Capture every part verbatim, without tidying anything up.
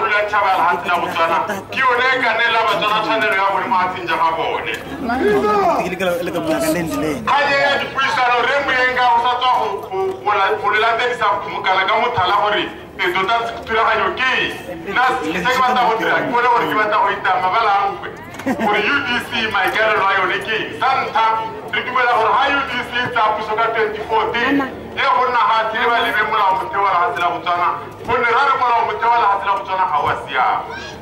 la chaba la hatla butana ki one ka ne la batana tshwanelo ya bone maatsinja ga bone ga ye ya dipuisano re moyenga o sa tswa go le latedisa mokala ka mothala gore e tota thulaganyo ke nna se ke batla go dira ke bone gore ke batla go itama ba langwe gore U D C maikarelo a yone ke sa ntlha re dumela gore ha U D C tsa puso ka twenty fourteen e go nna ga tse ba lebe molao motheo wa lehatshe la Botswana gonne ra re molao motheo wa lehatshe la Botswana ga wa siama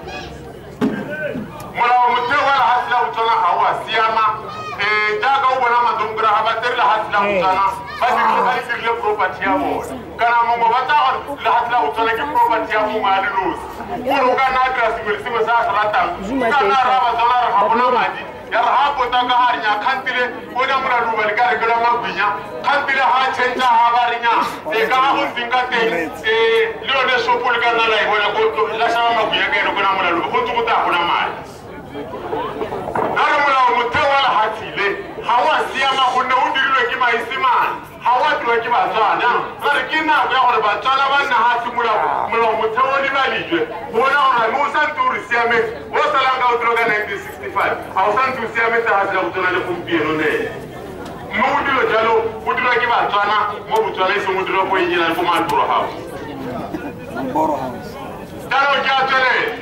molao motheo wa lehatshe la Botswana ga wa siama um jaaka o bona madonkora ga ba tsere lehatshe la Botswana ba dirile property ya bona kana mongwe ba tsa gore lehatshe la Botswana ke property ya mongwe a lelosi gore o ka nna a dira sengwe le sengwe se a se ratang ka nna ra Batswana re ga bona madi ya re ha pota ka ga re nya kgantile o na moladuba le ka rekelwa magwinya kgantile ga a change ga ba re nya e ka ga go ntseng ka teng um le yone sopo le ka nna la e bona la shaba magwinya ka ene go na moladuba go ntse go tsa gona madi a re molao motheo wa lehatsile ga wa siama gonne o dirilwe ke maesemane ga wa diwa ke Batswana ga re ke nako ya gore Batswana ba nna ga se molao motheo o lebalijwe bona gore mo o santse o re siametse o salang ka o dilo ka nineteen sixty-five ga o santse o siametse ga se la Botswana le gompieno ne mo o dilo jalo o dirwa ke Batswana mo Botswana e seng o dirwa ko enjena le ko Malboro House jalo ke a tswelela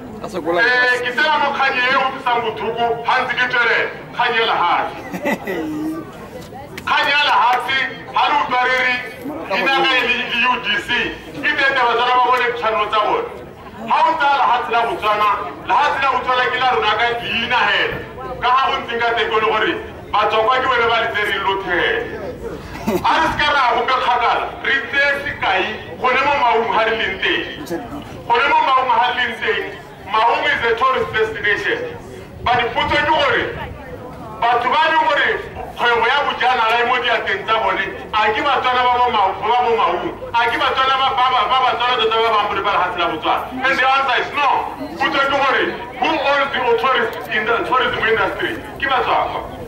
ke tsena mo kganye e o tlisang bothoko ga ntse ke tswele kganye ya lehatshe kganye ya lehatshe ga le utlwa re re dinaga e le U D C ke tete Batswana ba bone ditshwanelo tsa bone ga o tsaya lehatshe la Botswana lehatshe la Botswana ke la rona ka leina hela ka ga go ntseng ka teko le gore batswakwa ke bone ba le tse re lothele a re se ka re a gope kgakala re tseye sekai gone mo maung ga re leng teng gone mo maung ga re leng teng Maung is a tourist destination. But the photo you worry. But to buy you worry, when we have Bujana, I want you to tell me. I give a ton of Maung. I give a ton of Baba, Baba, ton of the Baba, and the answer is no. Put you worry. Who owns the tourist in the tourism industry? Give us a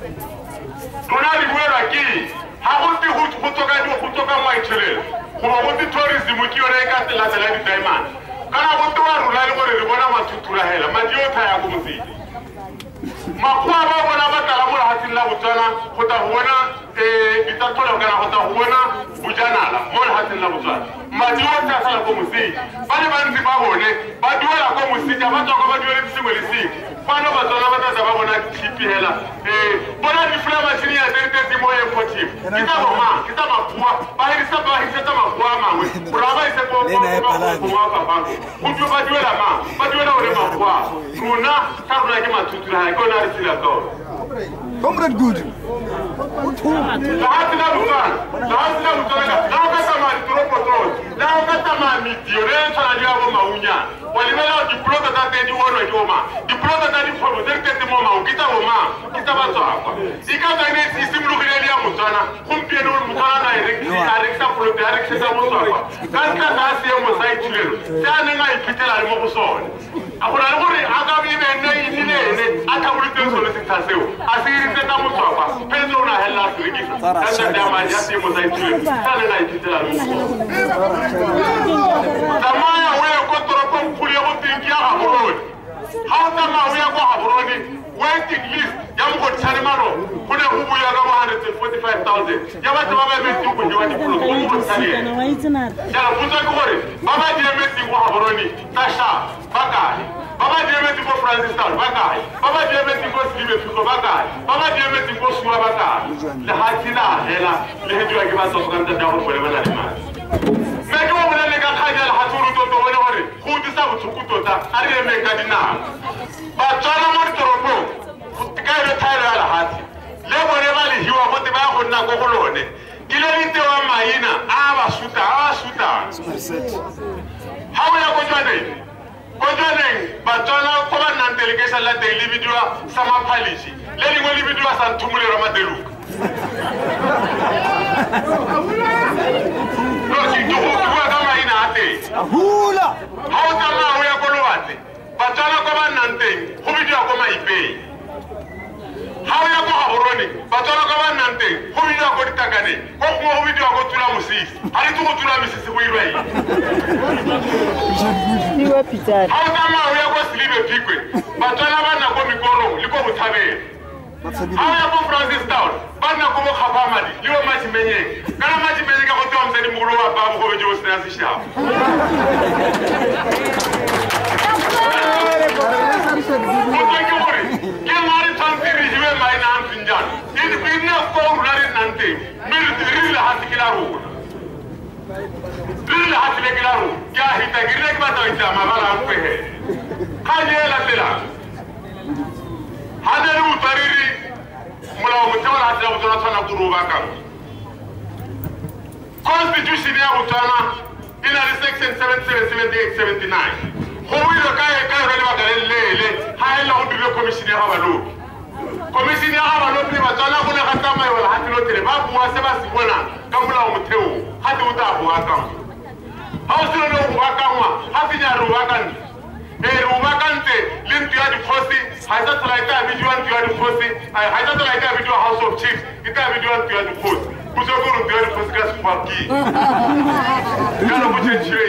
Ronaldo Wera how would the Hutoka do Hutoka my children? Who want the tourism with your record the last diamond? Kana watu wa rulali gore re bona matutura hela madiota ya kumzi makwa ba bona batala mo hatsi la Botswana go ta bona eh ditatola kana go ta bona Bujanala mo hatsi la Botswana madiota sala kumzi bale banzi ba bone ba duela ko musija ba tswa ba duela sengwe le sengwe bana Batswana ba tsa ba bona clip hela eh bona di flama tsini ya tete mo e motive kita boma kita mapua ba hirisa ba hirisa mapua mangwe brava ise ko ko ba ba Kudu baduela ma, baduela ore mapua. Kuna karuna ke matutura ha ko na re sila ko. Comrade good. Lahati la Botswana, lahati la Botswana. Na ka sama tropo tro. Na ka sama mitiore tsana dia go maunya. Walimela diploma ta te di wono joma. Diploma ta di fomo te te mo ma ukita go ma. Kita ba tswa kwa. Ika ta ne sisimulu ke ya Botswana. Kumpie no Botswana na erekisi arekisa pro de arekisa mo tswa kwa. Kan ka ta se mo sai tshilelo. Tsane nga ipitela le mo go sone. A go na le gore a ka be ne ne ne ne a ka bule tso le setsaseo. A se ri tsa mo tswa kwa. Petro na hela sirikisa. Ka nda ma ja se mo sai tshilelo. Tsane nga ipitela le mo go sone. Tamaya we ko tropo mpuli ya botingi ya Gaborone. Ha o tsamaya o ya kwa Gaborone, waiting list ya mo go tsare maro. Go ne go buya ka one hundred forty-five thousand. Ya ba tsa ba metsi go jewa dipolo go mo tsare. Ya la butsa go gore ba ba di metsi go Gaborone. Tasha bakae. Ba ba di metsi go Franciscan bakae. Ba ba di metsi go Slibe go bakae. Ba ba di metsi go Suwa bakae. Le hatsila hela le hediwa ke ba tsokanta da go bole bana le mali. Meke wa bona le ka khajala haturu to to bona gore go disa botsukuto ta a re me ka dinao ba tsana mo toropo go tikaile thailo ya lahati le bone ba le hiwa go te ba go nna go go lone ile lite wa maina a ba suta a suta ha o ya go jwane go jwane ba tsana ko ba nang delegation la daily video sama phalishi le lengwe le video sa nthumule ra madeluka no si tu go kama ina ate ahula ha o tsama o ya go lwate Batswana ko ba nang teng go bidiwa ko maipei ha o ya go Gaborone batswana ka ba nnang teng go bidiwa ko ditakane go gongwe go bidiwa ko tula mosisi ga le tse go tula mesisi go irwa eng ga o tsamaya o ya ko selibe phikwe batswana ba nna ko mekorong le ko botshabelo ga o ya ko francistown ba nna ko bokgapamadi le bo majimenyeng kana majimenyeng ka go tewa mosadimogolo wa ba bogobe jo o sena sešabo Motho ke gore ke ngare tshwantse re hiwe maina a ntseng jalo e nne ko rona re nnang teng mme re dirile gase ke la rona re rile gase le ke la rona ke a hita ke rile ke batla go itsa mabala a nkwegele kgang e latelang ga ne le botswariri molao motheo le gase la botswana tshwana ko ro bakang constitution ya botswana e na le section seventy-seven, seventy-eight, seventy-nine go buile ka ka re le baka le lele ha e la go dire commission ya gabalopi commission ya gabalopi ba tsana go ne ga tsamayo la hatlo tele ba bua se ba se bona ka molao motheo ga te o ta bua ka ha o se no go ba ka ngwa ha se nya ro ba ka nne e ro ba ka nte le ntu ya dikgosi ha sa tsala ita bidiwa ntu ya dikgosi ha sa tsala ita bidiwa house of chiefs ita bidiwa ntu ya dikgosi ku se go ntu ya dikgosi ka se kwaki ka no go tshetshe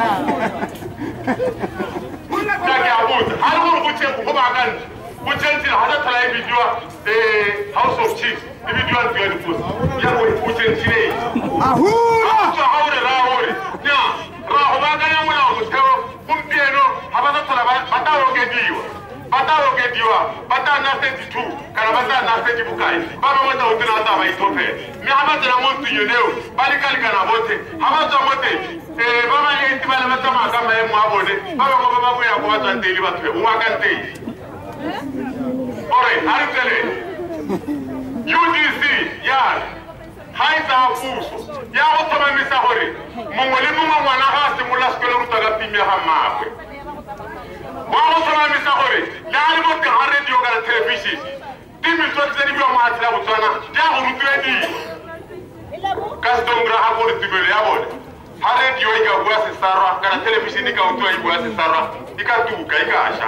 Dake abuza, hari gore go tshego go ba ka ntle go tshentse ha sa tsala e bidiwa eh house of chiefs e bidiwa ntu ya dikgosi ya go go tshentse ahu ha hore ra hore nya ra go ba ka ya molao motheo gompieno ha ba sa tsala ba ta okediwa ba ta okediwa ba ta na thirty-two kana ba ta na thirty bukai ba ba mota o tsena ta ba ithopela mme ha ba tsena mo ntuyeleo ba le ka lekana bote ha ba tswa mote eh ba ba le itse ba le matama ka maemo a bone ba ba go ba go ya go ba tsantele batho o wa ka nteng ore ha re tsele U D C ya ha itsa puso ya go tlhomamisa gore mongwe le mongwe ngwana ga a simolola sekolo ruta ka timi ya ga mmaagwe wa go tlhomamisa gore le a le mo teng ga radio kana television timi tsotlhe tse di bua mo gatsela botswana di a go rutwediwa ka setongra ga gore tumelo ya bone ha radio e ka bua sesarwa kana television e ka utlwa e bua sesarwa e ka tuka e ka sha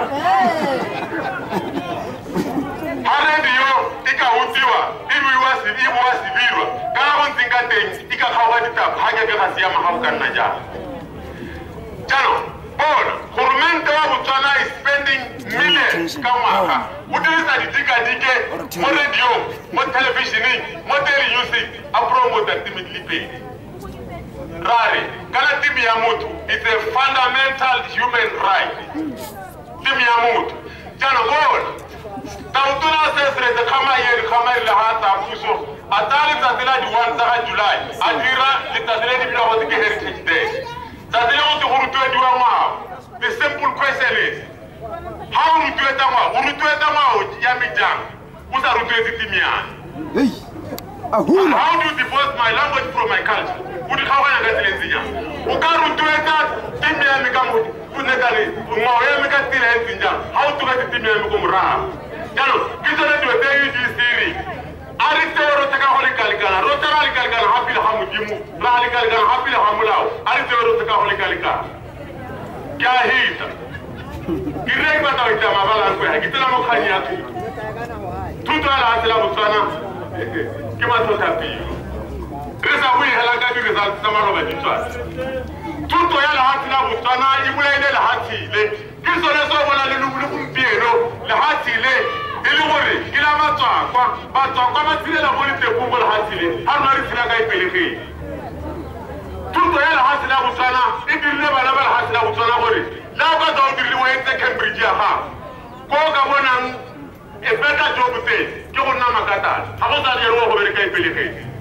ha radio e ka utlwa e bua se e bua se birwa kana go ntse ka teng e ka kgaoga ditaba ha ke ga se ya magago ka nna jalo jalo bona goromente wa botswana is spending millions ka ngwaga o dirisa dikadike mo radio mo televisioneng mo music a promote ultimately paid rare kana timi ya motho it's a fundamental human right timi ya motho jalo bona tautuna sesre de kama yeri kama ile hata puso atali tatila di one sa July adira litatile di bila wati heritage day tatile wati hurutu di wa the simple question is how rutu etama rutu etama ya mijang usa rutu etimi ya hey ahula how do you divorce my language from my culture udi khawa na gatile nzinya ukarutu eta timi ya mikambo kunekale ngwa ya mikatile nzinya how to get timi ya mikomra jalo kisore do te U D C ri arite ro taka holi kalikana ro taka holi kalikana hapila hamujimu la holi kalikana hapila hamulao arite ro taka holi kalikana kya hita kirek bata ita mabala ko ya kitana mo khani atu tuto ala atla botswana ke matlo tapi resa wi halaka di result samaro ba ditwa tuto ya la atla botswana ibula ile la hatile kisore so bona le lubulu kumpieno la hatile ele gore ila matswa kwa batswa kwa matsile la bolite ko la hatile ha no ri tsila ka ipelege tuto ya la hatila botswana e dirile bana ba la hatila botswana gore la ka do dirile wa etse Cambridge ya ha ko ka bonang e better job te ke go nna makata ha go sa le ro go bereka ipelege